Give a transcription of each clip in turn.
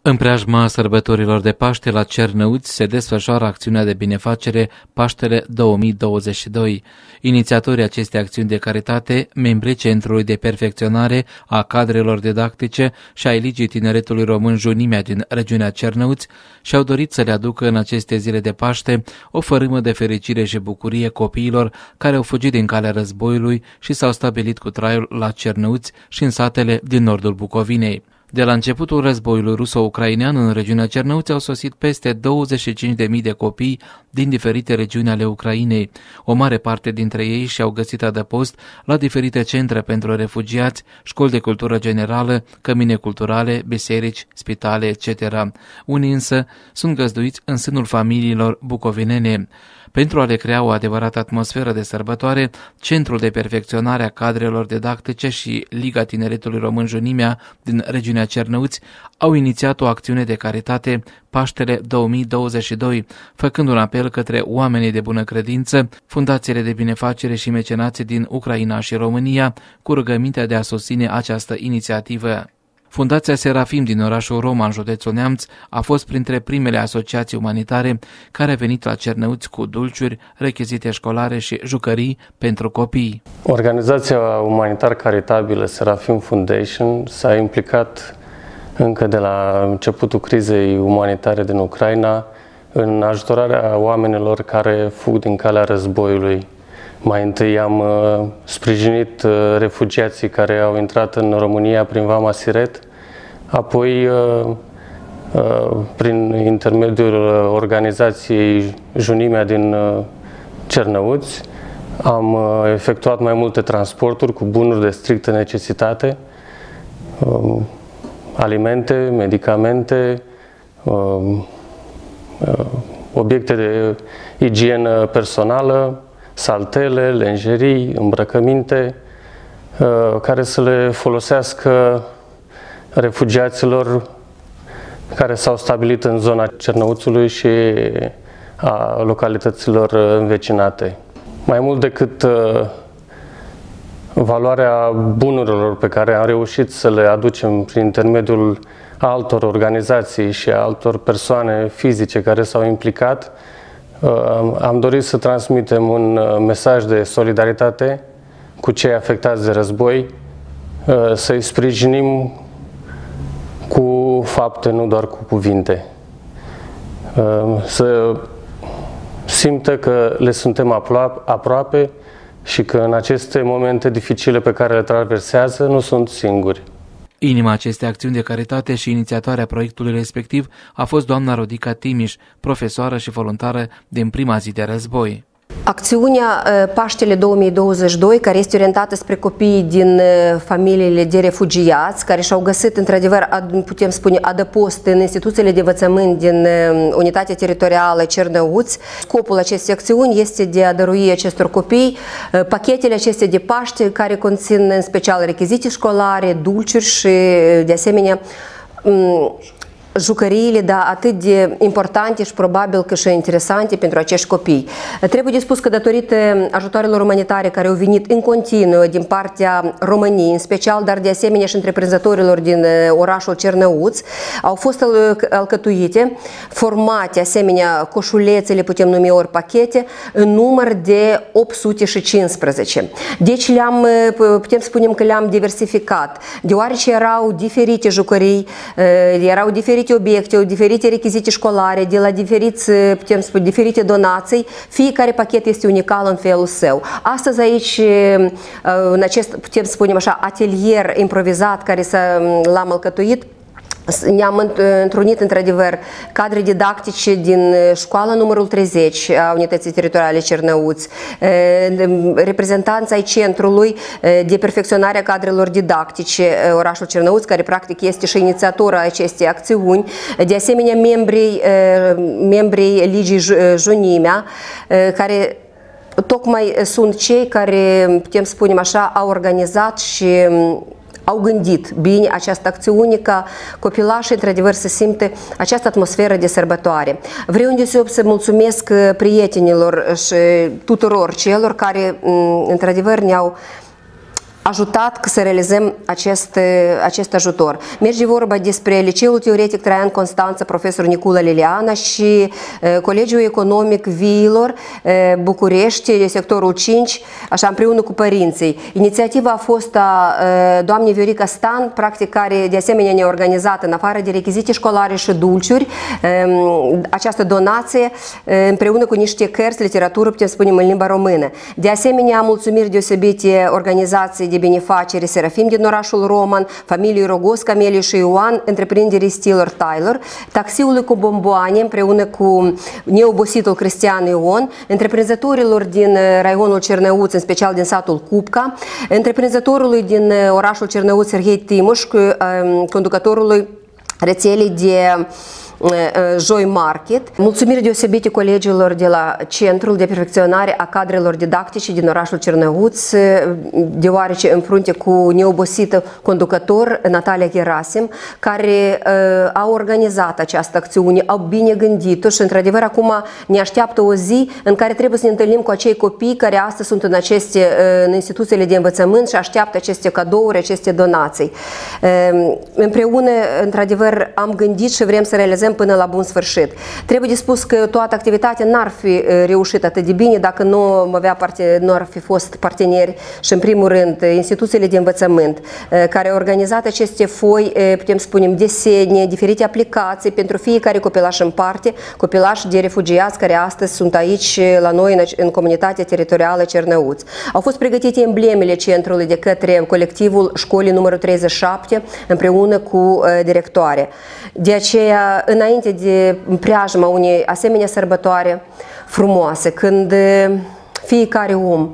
În preajma sărbătorilor de Paște la Cernăuți se desfășoară acțiunea de binefacere Paștele 2022. Inițiatorii acestei acțiuni de caritate, membrii Centrului de Perfecționare a Cadrelor Didactice și ai Ligii Tineretului Român Junimea din regiunea Cernăuți, și-au dorit să le aducă în aceste zile de Paște o fărâmă de fericire și bucurie copiilor care au fugit din calea războiului și s-au stabilit cu traiul la Cernăuți și în satele din nordul Bucovinei. De la începutul războiului ruso-ucrainean în regiunea Cernăuți au sosit peste 25.000 de copii din diferite regiuni ale Ucrainei. O mare parte dintre ei și-au găsit adăpost la diferite centre pentru refugiați, școli de cultură generală, cămine culturale, biserici, spitale, etc. Unii însă sunt găzduiți în sânul familiilor bucovinene. Pentru a le crea o adevărată atmosferă de sărbătoare, Centrul de Perfecționare a Cadrelor Didactice și Liga Tineretului Român Junimea din regiunea Cernăuți au inițiat o acțiune de caritate Paștele 2022, făcând un apel către oamenii de bună credință, fundațiile de binefacere și mecenații din Ucraina și România, cu rugămintea de a susține această inițiativă. Fundația Serafim din orașul Roman, județul Neamț, a fost printre primele asociații umanitare care a venit la Cernăuți cu dulciuri, rechizite școlare și jucării pentru copii. Organizația umanitar caritabilă Serafim Foundation s-a implicat încă de la începutul crizei umanitare din Ucraina în ajutorarea oamenilor care fug din calea războiului. Mai întâi am sprijinit refugiații care au intrat în România prin Vama Siret, apoi prin intermediul organizației Junimea din Cernăuți am efectuat mai multe transporturi cu bunuri de strictă necesitate, alimente, medicamente, obiecte de igienă personală, saltele, lenjerii, îmbrăcăminte, care să le folosească refugiaților care s-au stabilit în zona Cernăuțului și a localităților învecinate. Mai mult decât valoarea bunurilor pe care am reușit să le aducem prin intermediul altor organizații și altor persoane fizice care s-au implicat, am dorit să transmitem un mesaj de solidaritate cu cei afectați de război, să-i sprijinim cu fapte, nu doar cu cuvinte. Să simtă că le suntem aproape și că în aceste momente dificile pe care le traversează nu sunt singuri. Inima acestei acțiuni de caritate și inițiatoarea proiectului respectiv a fost doamna Rodica Timiș, profesoară și voluntară din prima zi de război. Acțiunea Paștele 2022, care este orientată spre copiii din familiile de refugiați, care și-au găsit, într-adevăr, putem spune, adăpost în instituțiile de învățământ din Unitatea Teritorială Cernăuți. Scopul acestei acțiuni este de a dărui acestor copii pachetele acestea de Paște, care conțin în special rechizite școlare, dulciuri și, de asemenea, jucăriile, da, atât de importante și probabil că și interesante pentru acești copii. Trebuie de spus că datorită ajutoarelor umanitare care au venit în continuu din partea României, în special, dar de asemenea și întreprinzătorilor din orașul Cernăuți, au fost alcătuite, formate asemenea coșulețe, le putem numi ori pachete, în număr de 815. Deci putem spune că le-am diversificat, deoarece erau diferite jucării, erau diferite obiecte, diferite rechizite școlare, de la diferite donații, fiecare pachet este unical în felul său. Astăzi aici, în acest, putem spune așa, atelier improvizat care l-am alcătuit, ne-am întrunit, într-adevăr, cadre didactice din școala numărul 30 a Unității Teritoriale Cernăuți, reprezentanți ai Centrului de Perfecționare a Cadrelor Didactice, orașul Cernăuți, care practic este și inițiatorul acestei acțiuni, de asemenea membrii Ligii Junimea, care tocmai sunt cei care, putem spune așa, au organizat și au gândit bine această acțiune ca copilașii, într-adevăr, să simte această atmosferă de sărbătoare. Vreau îndeosebi să mulțumesc prietenilor și tuturor celor care, într-adevăr, ne-au ajutat să realizăm acest ajutor. Merge vorba despre Liceul Teoretic Traian Constanța, profesor Niculă Liliana și Colegiul Economic Viilor, București, sectorul 5, așa împreună cu părinții. Inițiativa a fost a doamnei Viorica Stan, practic care de asemenea ne-a organizat în afară de rechizite școlare și dulciuri această donație împreună cu niște cărți, literatură, putem spune în limba română. De asemenea, mulțumiri deosebite organizației de benefacere Serafim din orașul Roman, familiei Rogos, Camelie și Ioan, întreprinderii Stiller Tyler, taxiului cu bomboane împreună cu neobositul Cristian Ion, întreprinzătorilor din raionul Cernăuț, în special din satul Cupca, întreprinzătorului din orașul Cernăuț Serghei Timoș, conducătorului rețelei de Joy Market. Mulțumiri deosebite colegilor de la Centrul de Perfecționare a Cadrelor Didactice din orașul Cernăuț, deoarece în frunte cu neobosită conducător Natalia Gerasim, care au organizat această acțiune, au bine gândit-o și într-adevăr acum ne așteaptă o zi în care trebuie să ne întâlnim cu acei copii care astăzi sunt în instituțiile de învățământ și așteaptă aceste cadouri, aceste donații. Împreună, într-adevăr, am gândit și vrem să realizăm până la bun sfârșit. Trebuie de spus că toată activitatea n-ar fi reușit atât de bine dacă nu ar fi fost parteneri și în primul rând instituțiile de învățământ care au organizat aceste foi, putem spune, desene, diferite aplicații pentru fiecare copilaș în parte, copilași de refugiați care astăzi sunt aici la noi în comunitatea teritorială Cernăuț. Au fost pregătite emblemele centrului de către colectivul școlii numărul 37 împreună cu directoare. De aceea, înainte de preajma unei asemenea sărbătoare frumoase, când fiecare om,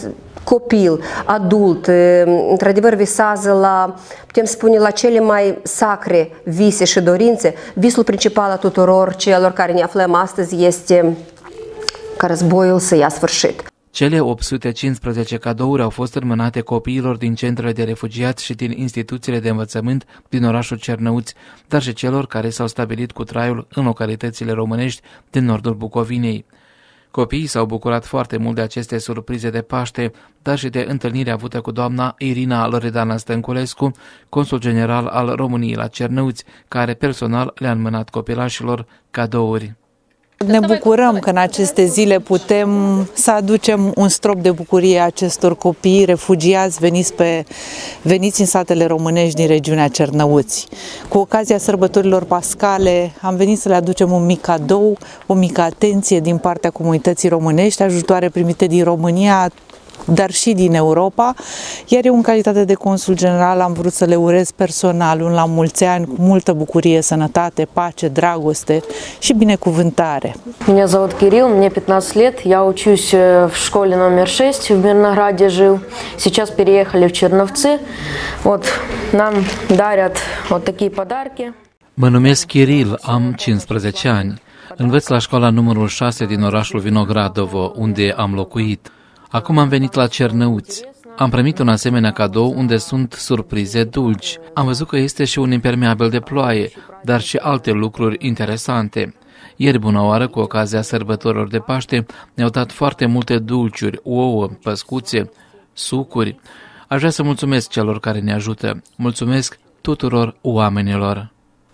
copil, adult, într-adevăr visează la, putem spune, la cele mai sacre vise și dorințe, visul principal a tuturor celor care ne aflăm astăzi este ca războiul să ia sfârșit. Cele 815 cadouri au fost înmânate copiilor din centrele de refugiați și din instituțiile de învățământ din orașul Cernăuț, dar și celor care s-au stabilit cu traiul în localitățile românești din nordul Bucovinei. Copiii s-au bucurat foarte mult de aceste surprize de Paște, dar și de întâlnirea avută cu doamna Irina Loredana Stănculescu, consul general al României la Cernăuț, care personal le-a înmânat copilașilor cadouri. Ne bucurăm că în aceste zile putem să aducem un strop de bucurie acestor copii refugiați veniți în satele românești din regiunea Cernăuț. Cu ocazia sărbătorilor pascale am venit să le aducem un mic cadou, o mică atenție din partea comunității românești, ajutoare primite din România, dar și din Europa, iar eu în calitate de consul general am vrut să le urez personal un la mulți ani cu multă bucurie, sănătate, pace, dragoste și binecuvântare. Меня зовут Кирилл, мне 15 лет, я учусь в школе номер 6 в Мирнограде жил. Сейчас переехали в Черновцы. Вот нам дарят вот такие подарки. Mă numesc Kiril, am 15 ani. Învăț la școala numărul 6 din orașul Vinogradovo, unde am locuit. Acum am venit la Cernăuț. Am primit un asemenea cadou unde sunt surprize dulci. Am văzut că este și un impermeabil de ploaie, dar și alte lucruri interesante. Ieri, bună oară, cu ocazia sărbătorilor de Paște, ne-au dat foarte multe dulciuri, ouă, păscuțe, sucuri. Aș vrea să mulțumesc celor care ne ajută. Mulțumesc tuturor oamenilor.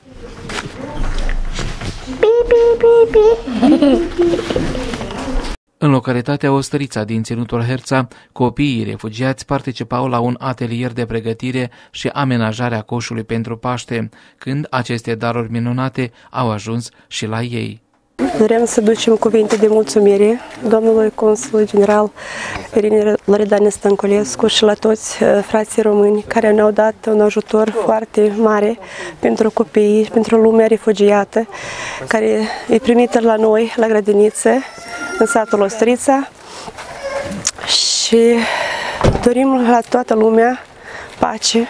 În localitatea Ostărița din Ținutul Herța, copiii refugiați participau la un atelier de pregătire și amenajare a coșului pentru Paște, când aceste daruri minunate au ajuns și la ei. Vrem să ducem cuvinte de mulțumire domnului consul general Irina Loredana Stănculescu și la toți frații români care ne-au dat un ajutor foarte mare pentru copii, pentru lumea refugiată, care e primită la noi, la grădiniță, în satul Ostărița, și dorim la toată lumea pace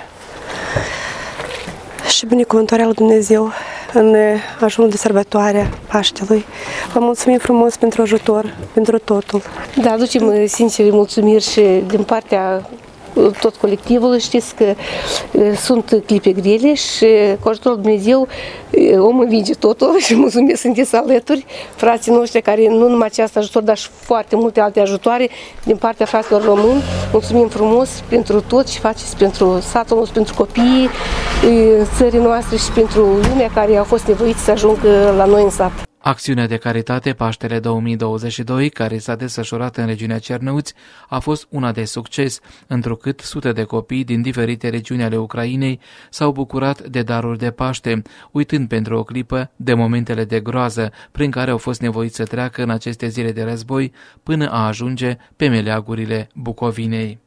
și binecuvântarea lui Dumnezeu în ajunul de sărbătoare Paștelui. Vă mulțumim frumos pentru ajutor, pentru totul. Da, aducem sincere mulțumiri și din partea tot colectivul, știți că sunt clipe grele și cu ajutorul Dumnezeu omul învinge totul și mulțumesc, sunteți alături, frații noștri care nu numai acest ajutor, dar și foarte multe alte ajutoare din partea fraților români. Mulțumim frumos pentru tot ce faceți pentru satul nostru, pentru copiii țării noastre și pentru lumea care au fost nevoiți să ajungă la noi în sat. Acțiunea de caritate Paștele 2022, care s-a desfășurat în regiunea Cernăuți, a fost una de succes, întrucât sute de copii din diferite regiuni ale Ucrainei s-au bucurat de daruri de Paște, uitând pentru o clipă de momentele de groază prin care au fost nevoiți să treacă în aceste zile de război până a ajunge pe meleagurile Bucovinei.